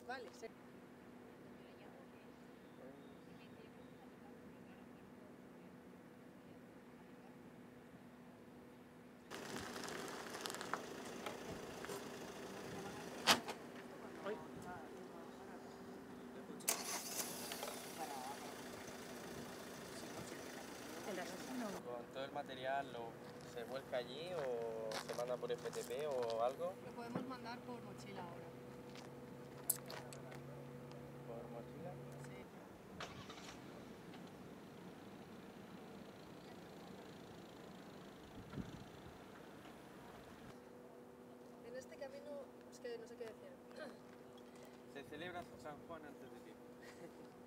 Vale, sí. Con todo el material, ¿se vuelca allí o se manda por FTP o algo? Lo podemos mandar por mochila ahora. ¿Por mochila? Sí. En este camino, es que no sé qué decir. Se celebra San Juan antes de tiempo.